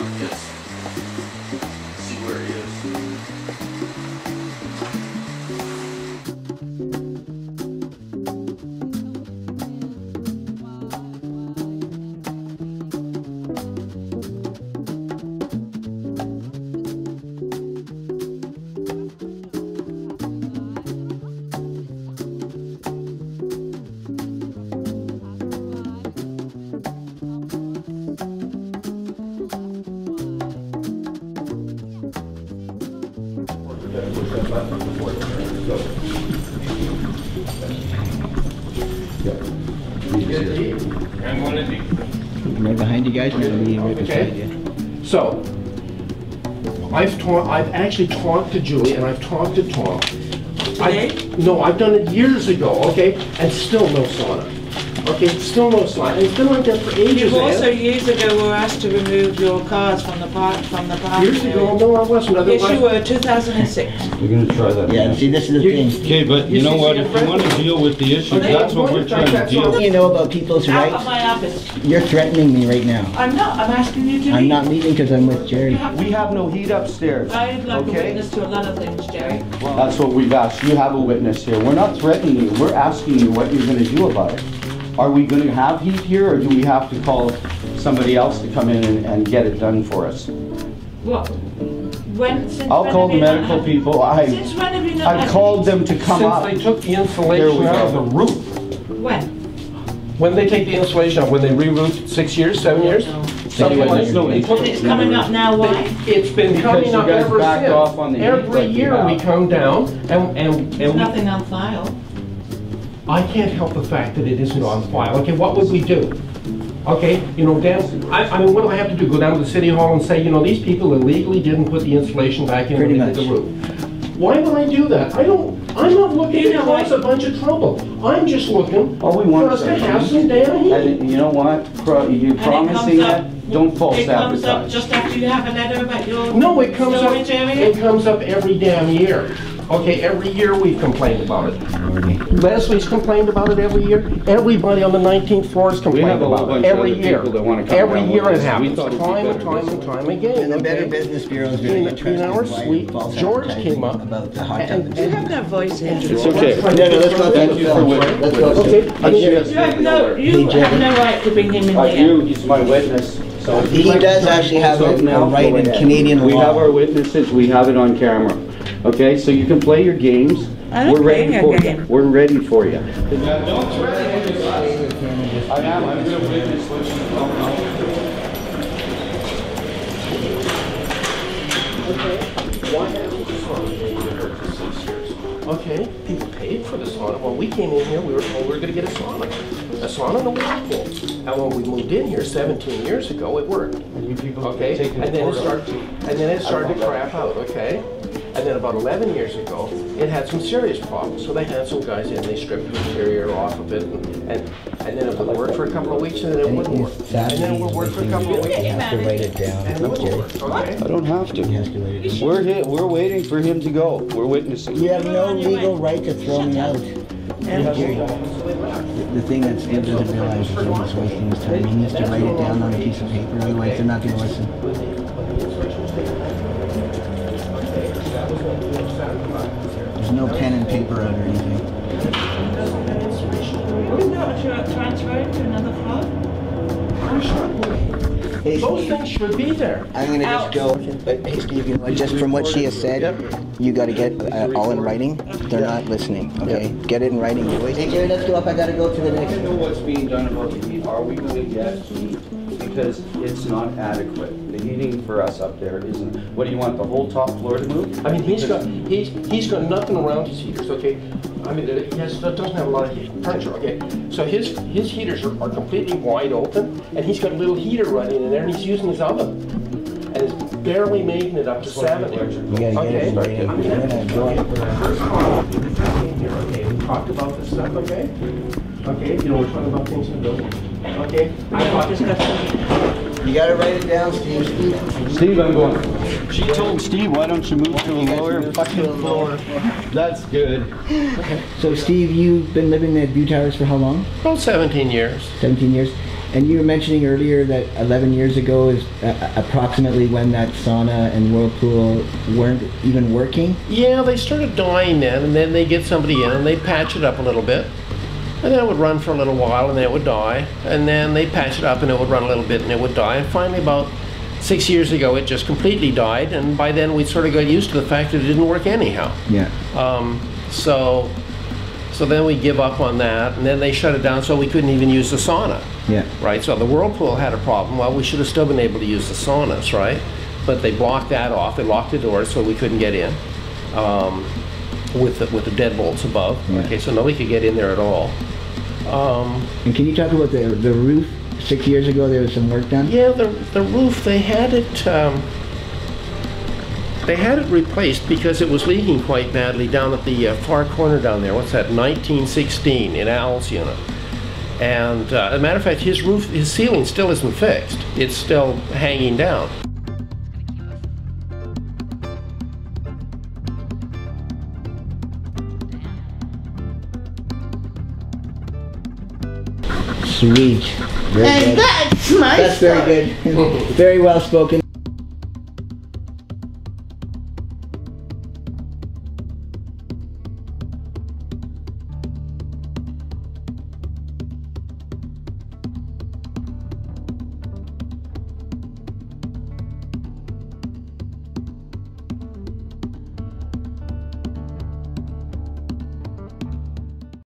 Just see where he is. Right behind you guys, right beside you. So, I've actually talked to Julie and I've talked to Tom. No, I've done it years ago, okay, and still no sauna. Okay, still no sauna, and it's been like that for ages. You also years ago were asked to remove your cars from the park, Years ago, no, I wasn't. Yes, you were, 2006. We're gonna try that. Yeah, see, this is the thing. Okay, but you know what, if you want to deal with the issue, that's what we're trying to deal with. You know about people's Out of rights? my office. You're threatening me right now. I'm not, I'm asking you to leave. I'm not leaving because I'm with Jerry. We have no heat upstairs, I'd like a okay? witness to a lot of things, Jerry. That's what we've asked. You have a witness here. We're not threatening you. We're asking you what you're gonna do about it. Are we gonna have heat here, or do we have to call somebody else to come in and get it done for us? What? Since I'll when call have the you not medical had- people. Since when have you not I've had called heat? them to come up. Since they took the There insulation we out of go. the roof. When? When they take the insulation out, when they re-roofed 6 years, 7 years? Something Anyway, like there's no that. issue. And it's coming up now, why? It's been Because coming you up guys ever backed off on the since. heat Every like you year we have. come down and There's we, nothing on file. I can't help the fact that it isn't on file. Okay, what would we do? Okay, you know, Dan, I mean, what do I have to do? Go down to the city hall and say, you know, these people illegally didn't put the insulation back in when Pretty they did the much. roof. Why would I do that? I'm not looking to cause a bunch of trouble. I'm just looking All we for want us is to our have heat. some damn heat. And you know what? You promising that? Don't false It comes up advertise. just after you have a letter about your No, it comes up, storage area? it comes up every damn year. Okay, every year we've complained about it. Leslie's complained about it every year. Everybody on the 19th floor has We complained have a whole about bunch it. of Every other year. people that wanna come Every down year with it us. We happens, thought it'd be time and Better time and Business. time again. And the Better okay? Business Bureau is very interested In our in suite, false George advertising came up about the hot and- tub. You have no voice, Andrew. It's okay. No, let's go. Thank you for witnessing. Let's go. Okay, I mean, You have no right to bring him in But here. you, he's my witness. So if you'd He like to does try to actually pull have something a out, right go in ahead. Canadian We law. have our witnesses, we have it on camera. Okay, so you can play your games. I don't We're play ready your for game. you. We're ready for you. Don't threaten us. I am, I'm gonna witness what Why haven't the sauna been here for 6 years? Okay, people paid for the sauna. When we came in here, we were told we were gonna get a sauna and a whirlpool. And when we moved in here 17 years ago, it worked. Okay, and then it started to crap out, okay? And then about 11 years ago, it had some serious problems. So they had some guys in, they stripped the interior off of it, and then it would work for a couple of weeks, and then it wouldn't work. And then it would work for a couple of weeks, You have to write it down, and it wouldn't Jerry. work, okay? I don't have You have to. to write it down. We're here, we're waiting for him to go. We're witnessing. You have no legal right to throw me out. Jerry, the thing that Steve doesn't realize is he's just wasting his time. He needs to write it down on a piece of paper, otherwise they're not gonna listen. There's no pen and paper out or anything. You're not transferring to another floor? I'm sure. Hey, Those Steve, things should be there. I'm gonna just go, but hey Steve, you know what, just from what she has said, you gotta get all in writing. They're not listening, okay? Get it in writing. Hey Jerry, let's go up, I gotta go to the I next. don't know what's being done about the heat. Are we going to get heat? Because it's not adequate. The heating for us up there isn't. What do you want, the whole top floor to move? I mean, he's got nothing around his heaters, okay? I mean, he doesn't have a lot of pressure, okay? So his heaters are completely wide open, and he's got a little heater running in there, and he's using his oven. And it's barely making it up to 70. You gotta get it in writing. I mean, We're gonna go up. first call, we came here, okay? We talked about this stuff, okay? Okay, you know, we're talking about things in the building, okay? You gotta write it down, Steve. Steve, I'm going. She told Steve, why don't you move to a lower fucking floor? That's good. So Steve, you've been living at View Towers for how long? About 17 years. 17 years. And you were mentioning earlier that 11 years ago is approximately when that sauna and whirlpool weren't even working? Yeah, they started dying then, and then they get somebody in and they patch it up a little bit. And then it would run for a little while and then it would die. And then they patch it up and it would run a little bit and it would die. And finally about 6 years ago it just completely died, and by then we sort of got used to the fact that it didn't work anyhow. Yeah. So then we give up on that, and then they shut it down so we couldn't even use the sauna. Yeah. Right, so the whirlpool had a problem. Well, we should have still been able to use the saunas, right? But they blocked that off. They locked the doors so we couldn't get in with the deadbolts above. Yeah. Okay, so nobody could get in there at all. And can you talk about the roof? 6 years ago there was some work done? Yeah, the roof, they had it replaced because it was leaking quite badly down at the far corner down there. What's that? 1916 in Al's unit. And as a matter of fact, his ceiling still isn't fixed. It's still hanging down. Sweet. Very And good. that's my That's very good. Very well spoken.